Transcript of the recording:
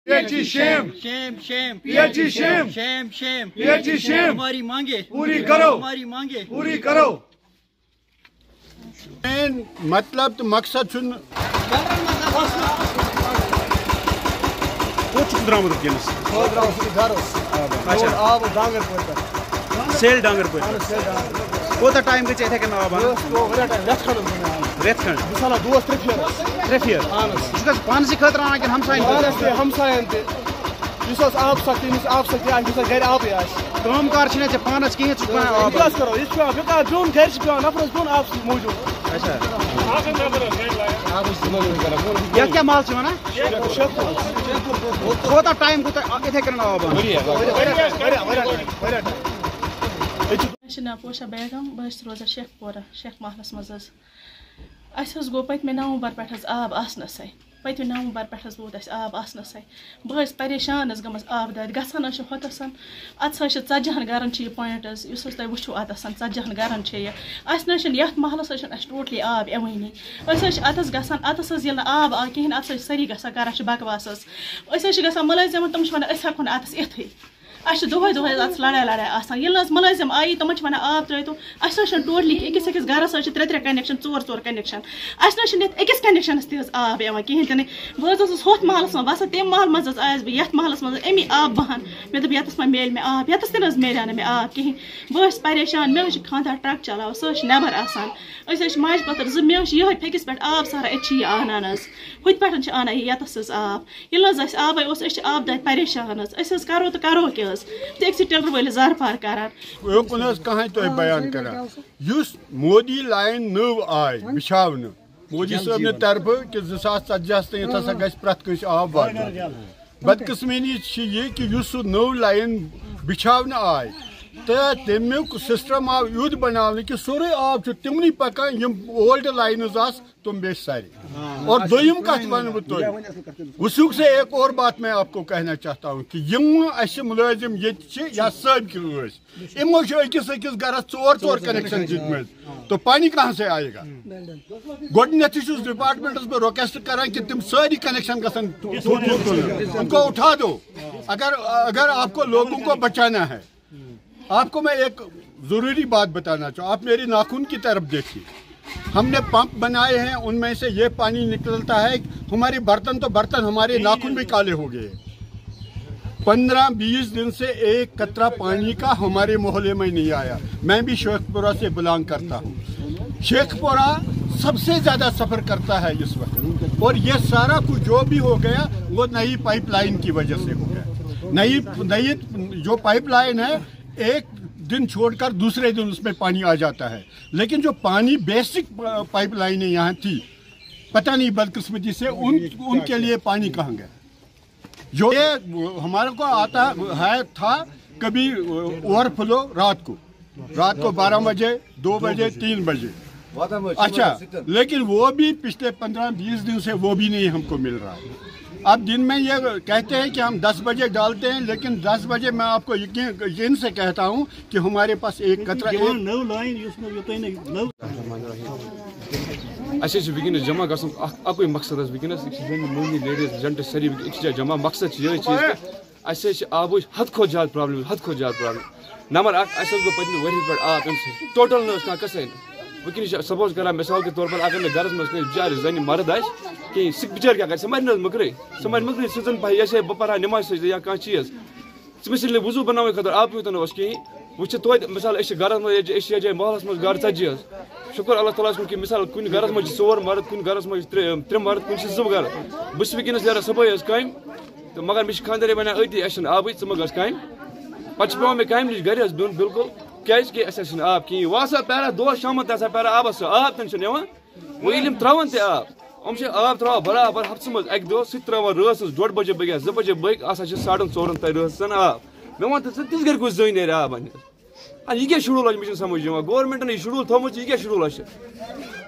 PHE shame, shame, shame, PHE shame, shame, shame, PHE shame, हमारी मांगे पूरी करो, हमारी मांगे पूरी करो। मतलब तो मकसद सुन درامد ونکس آب ڈانگر سیل ڈانگر پہ کوتاہ ٹائم گژھِ یِتھے کٔنۍ آب رٮ۪تھ کھنٛڈ مثال دوس ترٛےٚ پھیرٕ یہِ چھُ پانسٕے خٲطرٕ اَنان کِنہٕ ہمساین تہِ یُس آب سختی یُس آب سختی آسہِ یُس گرِ آبٕے آسہِ کٲم کار چھِنہٕ ژےٚ پانس کِہیٖنۍ ژٕ چھُکھ وَنان آب کیٛاہ کرو یہِ چھُ پیٚوان بِکار بیوٚن گرِ چھُ پیٚوان نفرس بیوٚن آب سۭتۍ موٗجوٗد اچھا یتھ کیٛاہ مال چھِ وَنان کوتاہ ٹایم کوٗتاہ یِتھے کٔنۍ آب اَنان مےٚ چھُ ناو پوشا بیگم بہٕ چھَس روزان شیخ پورہ شیخ محلس منٛز حظ اَسہِ حظ گوٚو پٔتمہِ نومبر پٮ۪ٹھ حظ آب آسنَسٕے پٔتمہِ نومبر پٮ۪ٹھ حظ ووت اَسہِ آب آسنَسٕے بہٕ حظ پریشان حظ گٔمٕژ آبہٕ دادِ گژھان حظ چھِ ہوٚتَس اَتَس حظ چھِ 40 گَرَن چھِ یہِ پویِنٛٹ حظ یُس حظ تۄہہِ وٕچھو اَتَس 40 گَرَن چھِ یہِ اَسہِ نہ حظ چھِنہٕ یَتھ محلَس حظ چھِنہٕ اَسہِ ٹوٹلی آب یِوٲنی أسۍ حظ چھِ اَتَس گژھان اَتَس حظ ییٚلہِ نہٕ آب آو کِہیٖنۍ اَتَس حظ چھِ سٲری گژھان کَران چھِ بکواس حظ أسۍ حظ چھِ گژھان مُلٲزِمَن تِم چھِ وَنان أسۍ ہٮ۪کو نہٕ اَتَس یِتھٕے اَسہِ چھِ دۄہَے دۄہَے اَتَس لڑٲے آسان ییٚلہِ حظ مُلٲزِم آیی تِمَن چھِ وَنان آب ترٛٲیتو اَسہِ حظ چھِنہٕ ٹوٹلی أکِس گَرَس حظ چھِ 3 کَنٮ۪کشَن 4 کَنٮ۪کشَن اَسہِ نہ حظ چھِنہٕ یَتھ أکِس کَنٮ۪کشَنَس تہِ حظ آب یِوان کِہیٖنۍ تہِ نہٕ بہٕ حظ ٲسٕس ہُتھ محلَس منٛز باسان تَمہِ محلہٕ منٛز حظ آیَس بہٕ یَتھ محلَس منٛز اَمی آب بہان مےٚ دوٚپ یَتَس ما میلہِ مےٚ آب یَتَس تہِ نہٕ حظ میلیو نہٕ مےٚ آب کِہیٖنۍ بہٕ ٲسٕس پریشان مےٚ حظ چھِ خاندار ٹرٛک چلاوان سُہ حظ چھِ نٮ۪بر آسان أسۍ حظ چھِ ماجہِ پتٕر 2 مےٚ حظ چھِ یِہوٚے پھیٚکِس پٮ۪ٹھ آب ساران أتۍ چھِ یہِ اَنان حظ ہُتہِ پٮ۪ٹھ چھِ اَنان یہِ یَتَس حظ آب ییٚلہِ حظ اَسہِ آبٕے اوس أسۍ چھِ آبہٕ دادِ پریشان حظ أسۍ حظ کرو تہٕ کرو کیٛاہ حظ أکسٕے ٹِلرٕ وٲلِس زارپار کران یوکُن حظ کٕہٕنۍ تۄہہِ بیان کران یُس مودی لایِن نٔو آے بِچھاونہٕ مودی صٲبنہِ طرفہٕ کہِ 2040 تام ہسا گژھِ پرٛٮ۪تھ کٲنٛسہِ آب واتُن بدقٕسمٲنی چھِ یہِ کہِ یُس سُہ نٔو لایِن بِچھاونہٕ آے تہٕ تمیُک سسٹم آو یُتھ بناونہٕ کہ سورُے آب چھُ تِمنٕے پکان یِم اولڈ لاینز آسہٕ تِم بیچ سارے اور دوٚیِم کتھ ونہٕ بہٕ تۄہہِ وٕچھِو سا ایک اور بات میں آپ کو کہنا چاہتا ہوں کہ یِم اسہِ مُلٲزِم ییٚتہِ چھِ یا سٲبقہٕ ٲسۍ یِمو چھِ أکِس گرس 4 کنیکشن دِتمٕتۍ تو پانی کہاں سے آئے گا گۄڈٕنیتھٕے چھُس ڈپارٹمنٹس بہٕ رِکویسٹ کران کہ تِم سٲری کنیکشن گژھن ان کو اٹھا دو اگر آپ کو لوگوں کو بچانا ہے آپ کو میں ایک ضروری بات بتانا چاہوں آپ میری ناخن کی طرف دیکھیے ہم نے پمپ بنائے ہیں ان میں سے یہ پانی نکلتا ہے ہمارے برتن ہمارے ناخن بھی کالے ہو گئے 15-20 دن سے ایک قطرہ پانی کا ہمارے محلے میں نہیں آیا میں بھی شیخ پورہ سے بلانگ کرتا ہوں شیخ پورہ سب سے زیادہ سفر کرتا ہے اس وقت اور یہ سارا کچھ جو بھی ہو گیا وہ نئی پائپ لائن کی وجہ سے ہو گیا نئی جو پائپ لائن ہے ایک دن چھوڑ کر دوسرے دن اس میں پانی آ جاتا ہے لیکن جو پانی بیسک پائپ لائنیں یہاں تھی پتہ نہیں بدقسمتی سے ان کے لیے پانی کہاں گیا جو یہ ہمارے کو آتا تھا کبھی اوور فلو رات کو 12 بجے 2 بجے 3 بجے اچھا لیکن وہ بھی پچھلے 15-20 دن سے وہ بھی نہیں ہم کو مل رہا ہے اب دن میں یہ کہتے ہیں کہ ہم 10 بجے ڈالتے ہیں لیکن 10 بجے میں آپ کو یقین سے کہتا ہوں کہ ہمارے پاس ایک قطرہ اچھا ونکس جمع گھن اکوئی مقصد ونکس مہنی لیڈیز جنٹ ساری ایک جائے جمع مقصد یہ چیز کہ آب حد کھت زیادہ پرابلم نمبر 1 گو پتم ورہ پہ آب امہ سۭتۍ ٹوٹل نہ کسے ونکس سپوز کران مثال کے طور پر اگر نہ گھرس مز بچار زن مرد آس کہیں سہ بچار کیا کر سہ مر مکرے سہ زن پہ یہ بہ پڑھا نماز سجدہ یا کھانا چیز ثمس وضو بنانے خاطر آب یوت نہ کہیں وہ توتہ مثال گھرس مز جائے محلس مز گھر 40 شکر اللہ تعالیٰ کہ مثال کن گھرس مز 4 مرد کن گھرس مز 3 مرد کن 2 گھر بس ونکس نیران صبح کام تو مگر مجھے خاندار ونان أتی اَسہِ چھنہٕ آبٕے ژٕ مہ گژھ کامہِ پتہٕ چھُ پیوان مےٚ کامہِ نِش گرِ حظ بِہُن بالکل کیازِ اَسہِ چھنہٕ آب کِہیٖنۍ وۄنۍ ہسا پیاران دۄہس شامن تہِ ہسا پیاران آبس آب تہِ چھُنہٕ یِوان وۄنۍ ییٚلہِ یِم تراون تہِ آب یِم چھِ آب تراوان برابر ہفتس منٛز 1 دۄہ سُہ تہِ تراوان رٲژ منٛز 2 بجے بٲگۍ یا 2 بجے بٲگۍ آسان چھِ 4:30 تانۍ رٲژ آب مےٚ وَن تہٕ ژٕ تِژھ گرِ کُس زٔنۍ نیرِ آب اَننہِ یہِ کیٛاہ شڈوٗل چھُ مےٚ چھُنہٕ سمجھ یِوان گورمنٹن یہِ شڈوٗل تھوٚمُت چھُ یہِ کیٛاہ شڈوٗل چھُ